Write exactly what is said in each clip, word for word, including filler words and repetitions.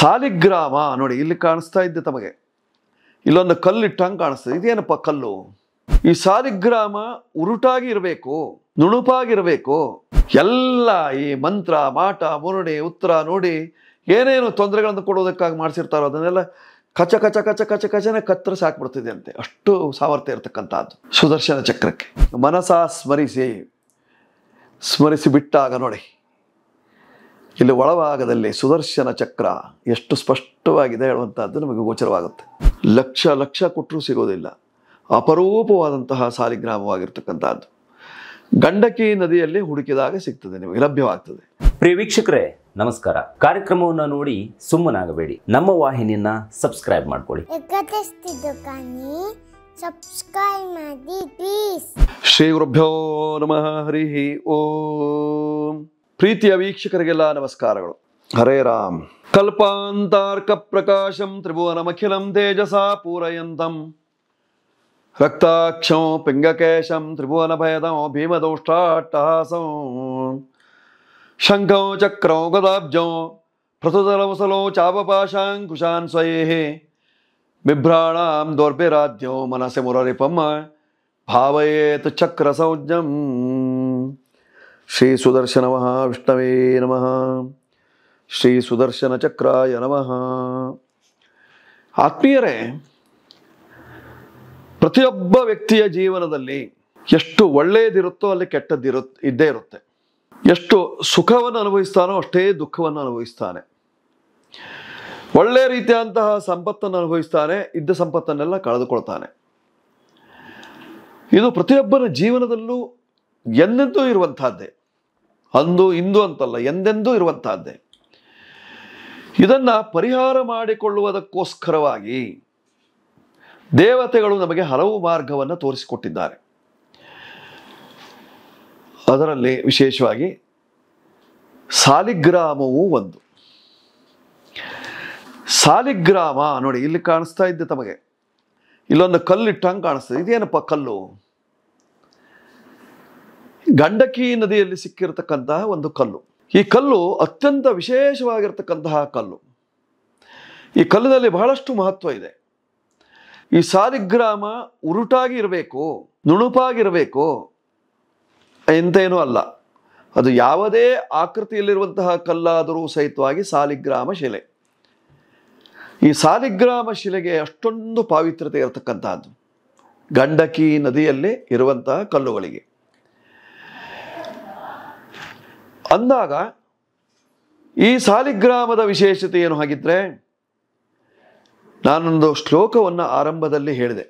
ಸಾಲಿಗ್ರಾಮ ನೋಡಿ ಇಲ್ಲಿ ಕಾಣಿಸ್ತಾ ಇದ್ದೆ ತಮಗೆ, ಇಲ್ಲೊಂದು ಕಲ್ಲಿಟ್ಟಂಗೆ ಕಾಣಿಸ್ತದೆ. ಇದೇನಪ್ಪ ಕಲ್ಲು? ಈ ಸಾಲಿಗ್ರಾಮ ಉರುಟಾಗಿ ಇರಬೇಕು, ನುಣುಪಾಗಿರಬೇಕು. ಎಲ್ಲ ಈ ಮಂತ್ರ ಮಾಟ ಮುರುಡಿ ಉತ್ತರ ನೋಡಿ ಏನೇನು ತೊಂದರೆಗಳನ್ನು ಕೊಡೋದಕ್ಕಾಗಿ ಮಾಡಿಸಿರ್ತಾರೋ ಅದನ್ನೆಲ್ಲ ಕಚ ಕಚ ಕಚ ಕಚ ಕಚನೆ ಕತ್ತರಿಸಿ ಹಾಕ್ಬಿಡ್ತಿದೆ ಅಂತೆ. ಅಷ್ಟು ಸಾಮರ್ಥ್ಯ ಇರತಕ್ಕಂಥದ್ದು ಸುದರ್ಶನ ಚಕ್ರಕ್ಕೆ. ಮನಸ ಸ್ಮರಿಸಿ ಸ್ಮರಿಸಿ ಬಿಟ್ಟಾಗ ನೋಡಿ ಇಲ್ಲಿ ಒಳಭಾಗದಲ್ಲಿ ಸುದರ್ಶನ ಚಕ್ರ ಎಷ್ಟು ಸ್ಪಷ್ಟವಾಗಿದೆ ಹೇಳುವಂತಹದ್ದು ನಮಗೆ ಗೋಚರವಾಗುತ್ತೆ. ಲಕ್ಷ ಲಕ್ಷ ಕೊಟ್ಟರೂ ಸಿಗೋದಿಲ್ಲ, ಅಪರೂಪವಾದಂತಹ ಸಾಲಿಗ್ರಾಮವಾಗಿರ್ತಕ್ಕಂಥದ್ದು. ಗಂಡಕಿ ನದಿಯಲ್ಲಿ ಹುಡುಕಿದಾಗ ಸಿಗ್ತದೆ, ನಿಮಗೆ ಲಭ್ಯವಾಗ್ತದೆ. ಪ್ರಿಯ ವೀಕ್ಷಕರೇ ನಮಸ್ಕಾರ. ಕಾರ್ಯಕ್ರಮವನ್ನು ನೋಡಿ ಸುಮ್ಮನಾಗಬೇಡಿ, ನಮ್ಮ ವಾಹಿನಿಯನ್ನ ಸಬ್ಸ್ಕ್ರೈಬ್ ಮಾಡ್ಕೊಳ್ಳಿ. ಸಬ್ಸ್ಕ್ರೈಬ್ ಮಾಡಿ ಪ್ಲೀಸ್. ಶ್ರೀ ಗುರುಭ್ಯೋ ನಮಃ ಹರಿ ಓಂ. ಪ್ರೀತಿಯ ವೀಕ್ಷಕರಿಗೆಲ್ಲ ನಮಸ್ಕಾರಗಳು. ಹರೇ ರಾಮ್. ಕಲ್ಪಾಂತಾರ್ಕ ಪ್ರಕಾಶಂ ತ್ರಿಭುವನಮಖಿಲಂ ತೇಜಸಾ ಪೂರಯಂತಂ ರಕ್ತಾಕ್ಷಂ ಪಿಂಗಕೇಶಂ ತ್ರಿಭುವನ ಭಯದಂ ಭೀಮದೌಷ್ಟಾಟ್ಟಹಾಸಂ ಶಂಖಂ ಚಕ್ರಂ ಗದಾಬ್ಜಂ ಪ್ರತುತಲಮಸಲೋ ಚಾಪಪಾಶಾಂಕುಶಾನ್ ಸ್ವಯೇಃ ಬಿಭ್ರಾಣಾಂ ದೌರ್ಭಿರಾದ್ಯೋ ಮನಸೆ ಮುರರಿಪಮ್ಮ ಭಾವಯೇತ್ ಚಕ್ರ ಸಂಜ್ಞಂ. ಶ್ರೀ ಸುದರ್ಶನ ವಿಷ್ಣವೇ ನಮಃ. ಶ್ರೀ ಸುದರ್ಶನ ಚಕ್ರಾಯ ನಮಃ. ಆತ್ಮೀಯರೇ, ಪ್ರತಿಯೊಬ್ಬ ವ್ಯಕ್ತಿಯ ಜೀವನದಲ್ಲಿ ಎಷ್ಟು ಒಳ್ಳೆಯದಿರುತ್ತೋ ಅಲ್ಲಿ ಕೆಟ್ಟದ್ದಿರು ಇದ್ದೇ ಇರುತ್ತೆ. ಎಷ್ಟು ಸುಖವನ್ನು ಅನುಭವಿಸ್ತಾನೋ ಅಷ್ಟೇ ದುಃಖವನ್ನು ಅನುಭವಿಸ್ತಾನೆ. ಒಳ್ಳೆ ರೀತಿಯಾದಂತಹ ಸಂಪತ್ತನ್ನು ಅನುಭವಿಸ್ತಾನೆ, ಇದ್ದ ಸಂಪತ್ತನ್ನೆಲ್ಲ ಕಳೆದುಕೊಳ್ತಾನೆ. ಇದು ಪ್ರತಿಯೊಬ್ಬನ ಜೀವನದಲ್ಲೂ ಎಂದೆಂದೂ ಇರುವಂತಹದ್ದೇ, ಅಂದು ಇಂದು ಅಂತಲ್ಲ, ಎಂದೆಂದೂ ಇರುವಂತಹದ್ದೇ. ಇದನ್ನ ಪರಿಹಾರ ಮಾಡಿಕೊಳ್ಳುವುದಕ್ಕೋಸ್ಕರವಾಗಿ ದೇವತೆಗಳು ನಮಗೆ ಹಲವು ಮಾರ್ಗವನ್ನು ತೋರಿಸಿಕೊಟ್ಟಿದ್ದಾರೆ. ಅದರಲ್ಲಿ ವಿಶೇಷವಾಗಿ ಸಾಲಿಗ್ರಾಮವೂ ಒಂದು. ಸಾಲಿಗ್ರಾಮ ನೋಡಿ ಇಲ್ಲಿ ಕಾಣಿಸ್ತಾ ಇದ್ದೆ ತಮಗೆ, ಇಲ್ಲೊಂದು ಕಲ್ಲಿಟ್ಟಂಗೆ ಕಾಣಿಸ್ತದೆ. ಇದೇನಪ್ಪ ಕಲ್ಲು? ಗಂಡಕಿ ನದಿಯಲ್ಲಿ ಸಿಕ್ಕಿರತಕ್ಕಂತಹ ಒಂದು ಕಲ್ಲು. ಈ ಕಲ್ಲು ಅತ್ಯಂತ ವಿಶೇಷವಾಗಿರ್ತಕ್ಕಂತಹ ಕಲ್ಲು. ಈ ಕಲ್ಲಿನಲ್ಲಿ ಬಹಳಷ್ಟು ಮಹತ್ವ ಇದೆ. ಈ ಸಾಲಿಗ್ರಾಮ ಉರುಟಾಗಿ ಇರಬೇಕು, ನುಣುಪಾಗಿರಬೇಕು ಎಂತೇನೂ ಅಲ್ಲ. ಅದು ಯಾವುದೇ ಆಕೃತಿಯಲ್ಲಿರುವಂತಹ ಕಲ್ಲಾದರೂ ಸಹಿತವಾಗಿ ಸಾಲಿಗ್ರಾಮ ಶಿಲೆ. ಈ ಸಾಲಿಗ್ರಾಮ ಶಿಲೆಗೆ ಅಷ್ಟೊಂದು ಪಾವಿತ್ರ್ಯತೆ ಇರತಕ್ಕಂತಹದ್ದು ಗಂಡಕಿ ನದಿಯಲ್ಲಿ ಇರುವಂತಹ ಕಲ್ಲುಗಳಿಗೆ. ಅಂದಾಗ ಈ ಸಾಲಿಗ್ರಾಮದ ವಿಶೇಷತೆ ಏನು ಹಾಗಿದ್ರೆ, ನಾನೊಂದು ಶ್ಲೋಕವನ್ನು ಆರಂಭದಲ್ಲಿ ಹೇಳಿದೆ.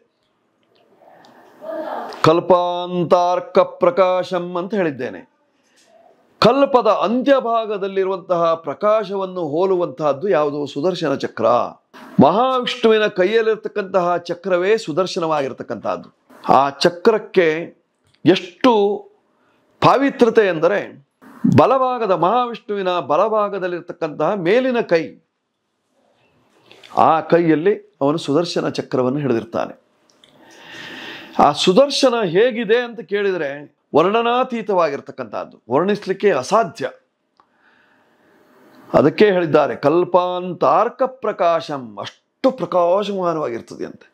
ಕಲ್ಪಾಂತಾರ್ಕ ಪ್ರಕಾಶಂ ಅಂತ ಹೇಳಿದ್ದೇನೆ. ಕಲ್ಪದ ಅಂತ್ಯಭಾಗದಲ್ಲಿರುವಂತಹ ಪ್ರಕಾಶವನ್ನು ಹೋಲುವಂತಹದ್ದು ಯಾವುದು? ಸುದರ್ಶನ ಚಕ್ರ. ಮಹಾವಿಷ್ಣುವಿನ ಕೈಯಲ್ಲಿರ್ತಕ್ಕಂತಹ ಚಕ್ರವೇ ಸುದರ್ಶನವಾಗಿರ್ತಕ್ಕಂತಹದ್ದು. ಆ ಚಕ್ರಕ್ಕೆ ಎಷ್ಟು ಪಾವಿತ್ರತೆ ಎಂದರೆ, ಬಲಭಾಗದ ಮಹಾವಿಷ್ಣುವಿನ ಬಲಭಾಗದಲ್ಲಿರ್ತಕ್ಕಂತಹ ಮೇಲಿನ ಕೈ, ಆ ಕೈಯಲ್ಲಿ ಅವನು ಸುದರ್ಶನ ಚಕ್ರವನ್ನು ಹಿಡಿದಿರ್ತಾನೆ. ಆ ಸುದರ್ಶನ ಹೇಗಿದೆ ಅಂತ ಕೇಳಿದರೆ ವರ್ಣನಾತೀತವಾಗಿರ್ತಕ್ಕಂಥದ್ದು, ವರ್ಣಿಸ್ಲಿಕ್ಕೆ ಅಸಾಧ್ಯ. ಅದಕ್ಕೆ ಹೇಳಿದ್ದಾರೆ ಕಲ್ಪಾಂತಾರ್ಕ ಪ್ರಕಾಶಂ, ಅಷ್ಟು ಪ್ರಕಾಶಮಾನವಾಗಿರ್ತದೆ ಅಂತೆ.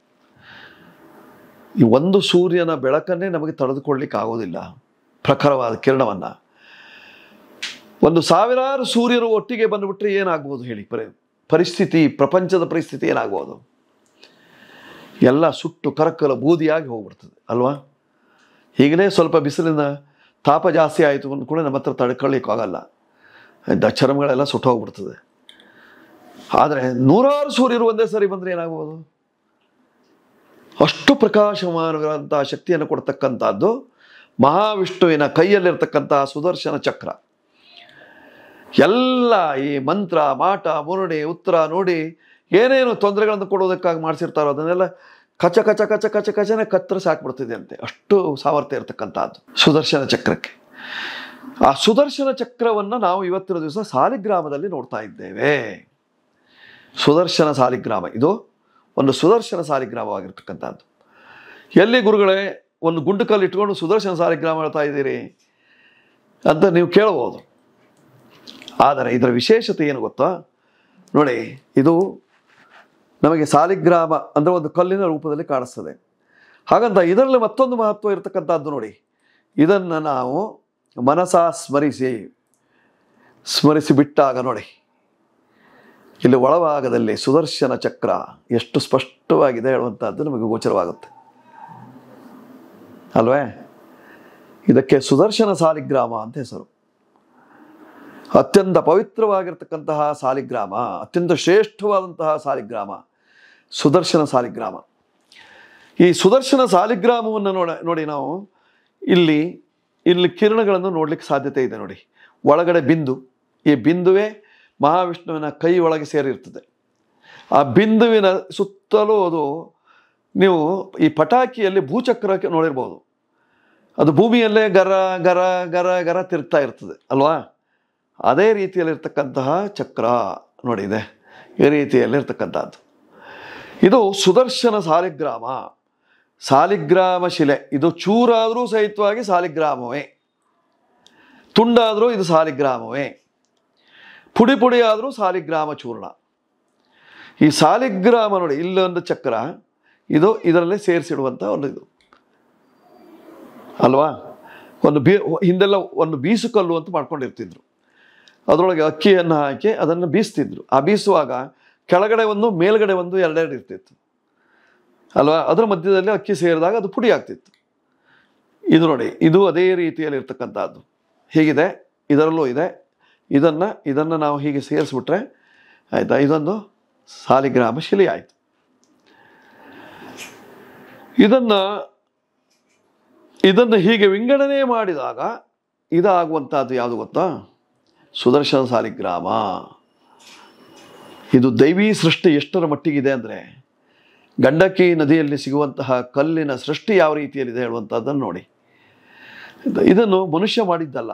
ಈ ಒಂದು ಸೂರ್ಯನ ಬೆಳಕನ್ನೇ ನಮಗೆ ತಡೆದುಕೊಳ್ಳಿಕ್ಕೆ ಆಗೋದಿಲ್ಲ, ಪ್ರಖರವಾದ ಕಿರಣವನ್ನ. ಒಂದು ಸಾವಿರಾರು ಸೂರ್ಯರು ಒಟ್ಟಿಗೆ ಬಂದುಬಿಟ್ರೆ ಏನಾಗ್ಬೋದು ಹೇಳಿ? ಪರಿಸ್ಥಿತಿ, ಪ್ರಪಂಚದ ಪರಿಸ್ಥಿತಿ ಏನಾಗ್ಬೋದು? ಎಲ್ಲ ಸುಟ್ಟು ಕರಕಲ ಬೂದಿಯಾಗಿ ಹೋಗ್ಬಿಡ್ತದೆ ಅಲ್ವಾ? ಈಗಲೇ ಸ್ವಲ್ಪ ಬಿಸಿಲಿನ ತಾಪ ಜಾಸ್ತಿ ಆಯಿತು ಅಂದ ಕೂಡ ನಮ್ಮ ಹತ್ರ ತಡ್ಕೊಳ್ಳಿಕ್ಕಾಗಲ್ಲ, ಚರ್ಮಗಳೆಲ್ಲ ಸುಟ್ಟು ಹೋಗ್ಬಿಡ್ತದೆ. ಆದರೆ ನೂರಾರು ಸೂರ್ಯರು ಒಂದೇ ಸರಿ ಬಂದರೆ ಏನಾಗ್ಬೋದು? ಅಷ್ಟು ಪ್ರಕಾಶಮಾನವಾದಂತಹ ಶಕ್ತಿಯನ್ನು ಕೊಡ್ತಕ್ಕಂಥದ್ದು ಮಹಾವಿಷ್ಣುವಿನ ಕೈಯಲ್ಲಿರ್ತಕ್ಕಂತಹ ಸುದರ್ಶನ ಚಕ್ರ. ಎಲ್ಲ ಈ ಮಂತ್ರ ಮಾಟ ಮುರುಡಿ ಉತ್ತರ ನೋಡಿ ಏನೇನು ತೊಂದರೆಗಳನ್ನು ಕೊಡೋದಕ್ಕಾಗಿ ಮಾಡಿಸಿರ್ತಾರೋ ಅದನ್ನೆಲ್ಲ ಕಚ ಕಚ ಕಚ ಕಚ ಕಚನೆ ಕತ್ತರಿಸಿ ಹಾಕ್ಬಿಡ್ತಿದೆ ಅಂತೆ. ಅಷ್ಟು ಸಾಮರ್ಥ್ಯ ಇರತಕ್ಕಂಥದ್ದು ಸುದರ್ಶನ ಚಕ್ರಕ್ಕೆ. ಆ ಸುದರ್ಶನ ಚಕ್ರವನ್ನು ನಾವು ಇವತ್ತಿನ ದಿವಸ ಸಾಲಿಗ್ರಾಮದಲ್ಲಿ ನೋಡ್ತಾ ಇದ್ದೇವೆ. ಸುದರ್ಶನ ಸಾಲಿಗ್ರಾಮ, ಇದು ಒಂದು ಸುದರ್ಶನ ಸಾಲಿಗ್ರಾಮವಾಗಿರ್ತಕ್ಕಂಥದ್ದು. ಎಲ್ಲಿ ಗುರುಗಳೇ ಒಂದು ಗುಂಡು ಕಲ್ಲು ಇಟ್ಕೊಂಡು ಸುದರ್ಶನ ಸಾಲಿಗ್ರಾಮ ಹೇಳ್ತಾ ಇದ್ದೀರಿ ಅಂತ ನೀವು ಕೇಳಬಹುದು. ಆದರೆ ಇದರ ವಿಶೇಷತೆ ಏನು ಗೊತ್ತಾ? ನೋಡಿ, ಇದು ನಮಗೆ ಸಾಲಿಗ್ರಾಮ ಅಂದರೆ ಒಂದು ಕಲ್ಲಿನ ರೂಪದಲ್ಲಿ ಕಾಣಿಸ್ತದೆ. ಹಾಗಂತ ಇದರಲ್ಲಿ ಮತ್ತೊಂದು ಮಹತ್ವ ಇರತಕ್ಕಂಥದ್ದು ನೋಡಿ. ಇದನ್ನು ನಾವು ಮನಸ ಸ್ಮರಿಸಿ ಸ್ಮರಿಸಿ ಬಿಟ್ಟಾಗ ನೋಡಿ, ಇಲ್ಲಿ ಒಳಭಾಗದಲ್ಲಿ ಸುದರ್ಶನ ಚಕ್ರ ಎಷ್ಟು ಸ್ಪಷ್ಟವಾಗಿದೆ ಹೇಳುವಂಥದ್ದು ನಮಗೆ ಗೋಚರವಾಗುತ್ತೆ ಅಲ್ವೇ. ಇದಕ್ಕೆ ಸುದರ್ಶನ ಸಾಲಿಗ್ರಾಮ ಅಂತ ಹೆಸರು. ಅತ್ಯಂತ ಪವಿತ್ರವಾಗಿರ್ತಕ್ಕಂತಹ ಸಾಲಿಗ್ರಾಮ, ಅತ್ಯಂತ ಶ್ರೇಷ್ಠವಾದಂತಹ ಸಾಲಿಗ್ರಾಮ ಸುದರ್ಶನ ಸಾಲಿಗ್ರಾಮ. ಈ ಸುದರ್ಶನ ಸಾಲಿಗ್ರಾಮವನ್ನು ನೋಡ ನೋಡಿ ನಾವು ಇಲ್ಲಿ ಇಲ್ಲಿ ಕಿರಣಗಳನ್ನು ನೋಡ್ಲಿಕ್ಕೆ ಸಾಧ್ಯತೆ ಇದೆ ನೋಡಿ. ಒಳಗಡೆ ಬಿಂದು, ಈ ಬಿಂದುವೇ ಮಹಾವಿಷ್ಣುವಿನ ಕೈ ಒಳಗೆ ಸೇರಿರ್ತದೆ. ಆ ಬಿಂದುವಿನ ಸುತ್ತಲೂ ಅದು ನೀವು ಈ ಪಟಾಕಿಯಲ್ಲಿ ಭೂಚಕ್ರಕ್ಕೆ ನೋಡಿರ್ಬೋದು, ಅದು ಭೂಮಿಯಲ್ಲೇ ಗರ ಗರ ಗರ ಗರ ತಿರುಗ್ತಾ ಇರ್ತದೆ ಅಲ್ವಾ. ಅದೇ ರೀತಿಯಲ್ಲಿರ್ತಕ್ಕಂತಹ ಚಕ್ರ ನೋಡಿ ಇದೆ, ಈ ರೀತಿಯಲ್ಲಿರ್ತಕ್ಕಂಥದ್ದು. ಇದು ಸುದರ್ಶನ ಸಾಲಿಗ್ರಾಮ, ಸಾಲಿಗ್ರಾಮ ಶಿಲೆ. ಇದು ಚೂರಾದರೂ ಸಹಿತವಾಗಿ ಸಾಲಿಗ್ರಾಮವೇ, ತುಂಡಾದರೂ ಇದು ಸಾಲಿಗ್ರಾಮವೇ, ಪುಡಿ ಪುಡಿ ಆದರೂ ಸಾಲಿಗ್ರಾಮ ಚೂರ್ಣ. ಈ ಸಾಲಿಗ್ರಾಮ ನೋಡಿ, ಇಲ್ಲೊಂದು ಚಕ್ರ, ಇದು ಇದರಲ್ಲೇ ಸೇರಿಸಿಡುವಂಥ ಒಂದು ಇದು ಅಲ್ವಾ. ಒಂದು ಬೀ ಹಿಂದೆಲ್ಲ ಒಂದು ಬೀಸು ಕಲ್ಲು ಅಂತ ಮಾಡ್ಕೊಂಡಿರ್ತಿದ್ರು. ಅದರೊಳಗೆ ಅಕ್ಕಿಯನ್ನು ಹಾಕಿ ಅದನ್ನು ಬೀಸ್ತಿದ್ರು. ಆ ಬೀಸುವಾಗ ಕೆಳಗಡೆ ಒಂದು ಮೇಲ್ಗಡೆ ಒಂದು ಎರಡೆರಡು ಇರ್ತಿತ್ತು ಅಲ್ವಾ. ಅದರ ಮಧ್ಯದಲ್ಲಿ ಅಕ್ಕಿ ಸೇರಿದಾಗ ಅದು ಪುಡಿ ಆಗ್ತಿತ್ತು. ಇದು ನೋಡಿ, ಇದು ಅದೇ ರೀತಿಯಲ್ಲಿ ಇರ್ತಕ್ಕಂಥದ್ದು. ಹೀಗಿದೆ, ಇದರಲ್ಲೂ ಇದೆ. ಇದನ್ನು ಇದನ್ನು ನಾವು ಹೀಗೆ ಸೇರಿಸ್ಬಿಟ್ರೆ ಆಯಿತಾ, ಇದೊಂದು ಸಾಲಿಗ್ರಾಮ ಶಿಲೆ ಆಯಿತು. ಇದನ್ನು ಇದನ್ನು ಹೀಗೆ ವಿಂಗಡಣೆ ಮಾಡಿದಾಗ ಇದಾಗುವಂಥದ್ದು ಯಾವುದು ಗೊತ್ತಾ? ಸುದರ್ಶನ ಸಾಲಿಗ್ರಾಮ. ಇದು ದೈವೀ ಸೃಷ್ಟಿ ಎಷ್ಟರ ಮಟ್ಟಿಗಿದೆ ಅಂದರೆ, ಗಂಡಕಿ ನದಿಯಲ್ಲಿ ಸಿಗುವಂತಹ ಕಲ್ಲಿನ ಸೃಷ್ಟಿ ಯಾವ ರೀತಿಯಲ್ಲಿದೆ ಹೇಳುವಂಥದ್ದನ್ನು ನೋಡಿ. ಇದನ್ನು ಮನುಷ್ಯ ಮಾಡಿದ್ದಲ್ಲ,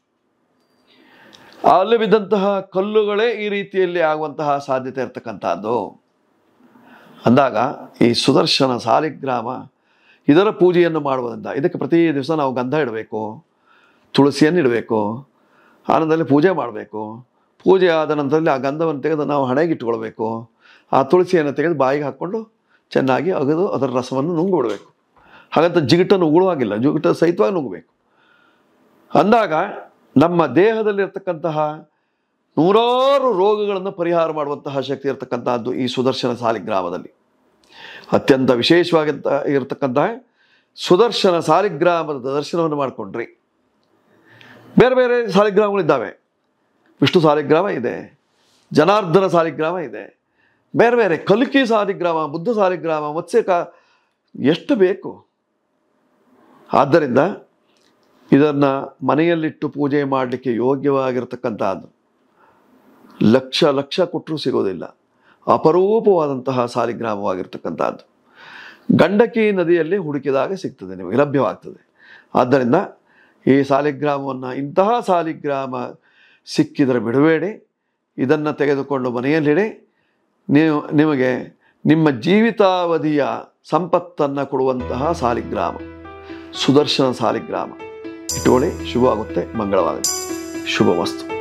ಅಲ್ಲಿ ಬಿದ್ದಂತಹ ಕಲ್ಲುಗಳೇ ಈ ರೀತಿಯಲ್ಲಿ ಆಗುವಂತಹ ಸಾಧ್ಯತೆ ಇರತಕ್ಕಂಥದ್ದು. ಅಂದಾಗ ಈ ಸುದರ್ಶನ ಸಾಲಿಗ್ರಾಮ ಇದರ ಪೂಜೆಯನ್ನು ಮಾಡುವುದರಿಂದ, ಇದಕ್ಕೆ ಪ್ರತಿ ದಿವಸ ನಾವು ಗಂಧ ಇಡಬೇಕು, ತುಳಸಿಯನ್ನು ಇಡಬೇಕು, ಆನಂದದಲ್ಲಿ ಪೂಜೆ ಮಾಡಬೇಕು. ಪೂಜೆ ಆದ ನಂತರದಲ್ಲಿ ಆ ಗಂಧವನ್ನು ತೆಗೆದು ನಾವು ಹಣೆಗೆ ಇಟ್ಕೊಳ್ಬೇಕು. ಆ ತುಳಸಿಯನ್ನು ತೆಗೆದು ಬಾಯಿಗೆ ಹಾಕ್ಕೊಂಡು ಚೆನ್ನಾಗಿ ಅಗದು ಅದರ ರಸವನ್ನು ನುಂಗಿಬಿಡಬೇಕು. ಹಾಗಂತ ಜಿಗಿಟನ್ನು ಉಗುಳುವಾಗಿಲ್ಲ, ಜಿಗಿಟ ಸಹಿತವಾಗಿ ನುಂಗಬೇಕು. ಅಂದಾಗ ನಮ್ಮ ದೇಹದಲ್ಲಿರ್ತಕ್ಕಂತಹ ನೂರಾರು ರೋಗಗಳನ್ನು ಪರಿಹಾರ ಮಾಡುವಂತಹ ಶಕ್ತಿ ಇರತಕ್ಕಂತಹದ್ದು ಈ ಸುದರ್ಶನ ಸಾಲಿಗ್ರಾಮದಲ್ಲಿ. ಅತ್ಯಂತ ವಿಶೇಷವಾದಂಥ ಇರತಕ್ಕಂತಹ ಸುದರ್ಶನ ಸಾಲಿಗ್ರಾಮದ ದರ್ಶನವನ್ನು ಮಾಡಿಕೊಂಡ್ರಿ. ಬೇರೆ ಬೇರೆ ಸಾಲಿಗ್ರಾಮಗಳಿದ್ದಾವೆ. ವಿಷ್ಣು ಸಾಲಿಗ್ರಾಮ ಇದೆ, ಜನಾರ್ದನ ಸಾಲಿಗ್ರಾಮ ಇದೆ, ಬೇರೆ ಬೇರೆ ಕಲ್ಕಿ ಸಾಲಿಗ್ರಾಮ, ಬುದ್ಧ ಸಾಲಿಗ್ರಾಮ, ಮತ್ಸ್ಯಕ, ಎಷ್ಟು ಬೇಕು. ಆದ್ದರಿಂದ ಇದನ್ನು ಮನೆಯಲ್ಲಿಟ್ಟು ಪೂಜೆ ಮಾಡಲಿಕ್ಕೆ ಯೋಗ್ಯವಾಗಿರ್ತಕ್ಕಂಥದ್ದು. ಲಕ್ಷ ಲಕ್ಷ ಕೊಟ್ಟರೂ ಸಿಗೋದಿಲ್ಲ, ಅಪರೂಪವಾದಂತಹ ಸಾಲಿಗ್ರಾಮವಾಗಿರ್ತಕ್ಕಂಥದ್ದು. ಗಂಡಕಿ ನದಿಯಲ್ಲಿ ಹುಡುಕಿದಾಗ ಸಿಗ್ತದೆ, ನಿಮಗೆ ಲಭ್ಯವಾಗ್ತದೆ. ಆದ್ದರಿಂದ ಈ ಸಾಲಿಗ್ರಾಮವನ್ನು, ಇಂತಹ ಸಾಲಿಗ್ರಾಮ ಸಿಕ್ಕಿದರೆ ಬಿಡಬೇಡಿ, ಇದನ್ನು ತೆಗೆದುಕೊಂಡು ಮನೆಯಲ್ಲಿಡಿ. ನೀವು ನಿಮಗೆ ನಿಮ್ಮ ಜೀವಿತಾವಧಿಯ ಸಂಪತ್ತನ್ನು ಕೊಡುವಂತಹ ಸಾಲಿಗ್ರಾಮ ಸುದರ್ಶನ ಸಾಲಿಗ್ರಾಮ. ಇಟ್ಟುಕೊಳ್ಳಿ, ಶುಭವಾಗುತ್ತೆ, ಮಂಗಳವಾಗಲಿ, ಶುಭ ವಸ್ತು.